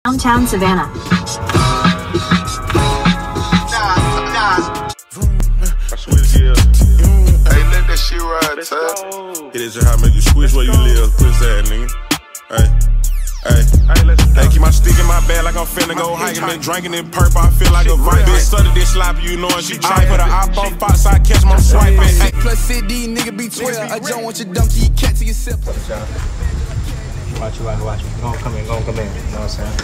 Downtown Savannah. Hey, let that shit ride, son. It is how make you switch where you live, pussy ass nigga. Hey, keep my stick in my bag like I'm finna go hiking. Been drinking in perp, I feel like a vibe. Bitch study this sloppy, you know she try. Put a op on Fox, I catch my swiping. Hey, plus CD, nigga be 12. I don't want your dumb key, cat to yourself. Watch me. Go come in. You know what I'm saying?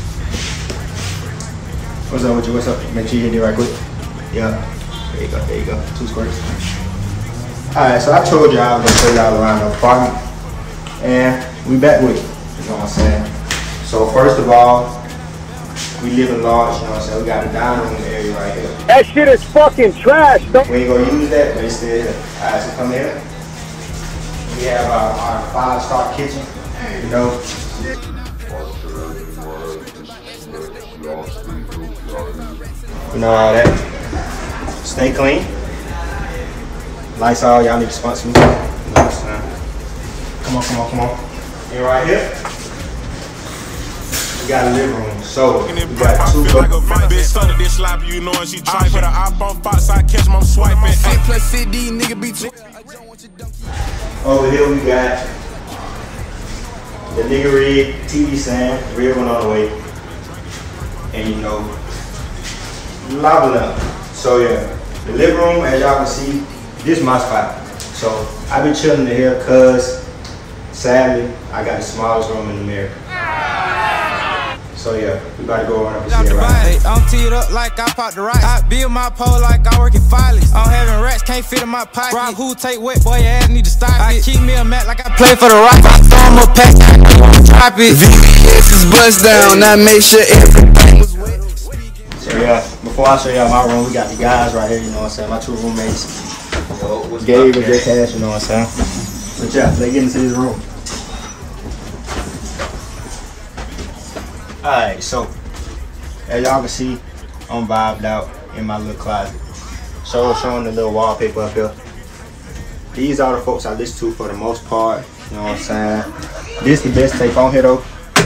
What's up with you? What's up? Make sure you hit it right quick. Yeah. There you go. 2 squares. Alright, so I told you I was gonna show y'all around the apartment. And we back with it. You know what I'm saying? So first of all, we live in large, you know what I'm saying? We got a dining room area right here. That shit is fucking trash. We ain't gonna use that, but it's still here. Alright, so come here. We have our 5-star kitchen, you know. You know all that. Stay clean. Lysol, y'all need to sponsor me. You know what I'm saying? Come on. And right here, we got a living room. So we got 2 bitch study this sloppy, you know she try. Put a op on Fox, I catch my swiping. Hey, plus CD, nigga be 12. Over here we got the nigga rig, TV stand, rig one on the way. And you know, level up. So yeah, the living room, as y'all can see, this is my spot. So I've been chilling in here cause sadly, I got the smallest room in America. So yeah, we about to go around up and see it right. Hey, I'm teed up like I popped the rice. I build my pole like I work in filings. I'm having rats, can't fit in my pocket. Rob who take wet, boy, your ass need to stop it. I keep me a mat like I play for the Rock. I throw him a pack, I drop it. VVS is bust down, I make sure everything was wet. So yeah, before I show y'all my room, we got the guys right here, you know what I'm saying? My 2 roommates. Gabe and J Cash, you know what I'm saying? But yeah, let's get into this room. Alright, so as y'all can see, I'm vibed out in my little closet. So showing the little wallpaper up here. These are the folks I listen to for the most part. You know what I'm saying? This is the best tape on here though.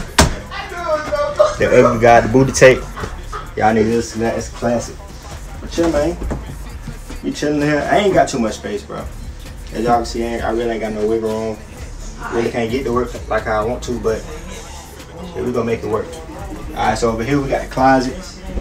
The ugly guy, the booty tape. Y'all need to listen to that, it's a classic. But chill, man. We chilling here. I ain't got too much space, bro. As y'all can see, I really ain't got no wiggle room. Really can't get to work like I want to, but yeah, we gonna make it work. Alright, so over here we got the closet.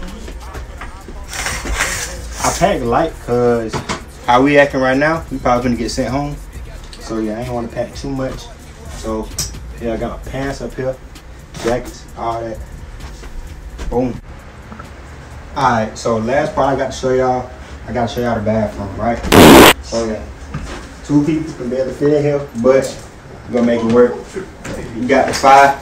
I packed light cause how we acting right now, we probably gonna get sent home. So yeah, I ain't wanna pack too much. So yeah, I got my pants up here, jackets, all that. Boom. Alright, so last part I got to show y'all, I gotta show y'all the bathroom, right? So yeah, 2 people can barely fit in here, but we're gonna make it work. You got the 5.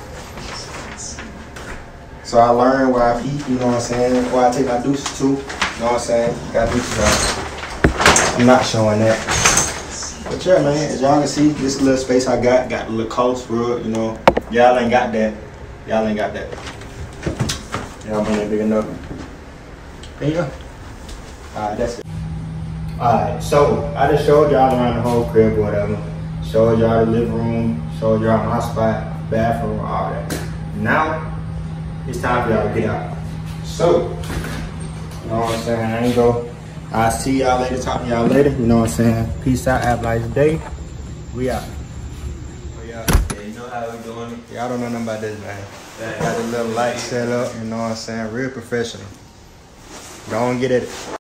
So I learned where I pee, you know what I'm saying? Where I take my deuces too, you know what I'm saying? Got deuces out. I'm not showing that. But yeah, man, as y'all can see, this little space I got a little close for it, you know. Y'all ain't got that. Y'all ain't got that. Y'all ain't big enough. There you go. Alright, that's it. Alright, so I just showed y'all around the whole crib or whatever. Showed y'all the living room, showed y'all my spot, bathroom, all that. Now, it's time for y'all to get out. So, you know what I'm saying? I ain't go. I'll see y'all later, talk to y'all later. You know what I'm saying? Peace out, have a nice day. We out. Oh yeah, you know how we doing it. Y'all don't know nothing about this, man. Got the little light set up, you know what I'm saying? Real professional. Go and get at it.